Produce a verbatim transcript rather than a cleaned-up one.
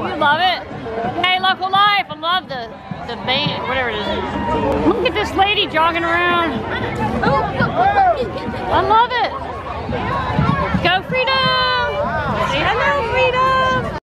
You love it? Hey, Local Life, I love the, the band, whatever it is. Look at this lady jogging around. I love it.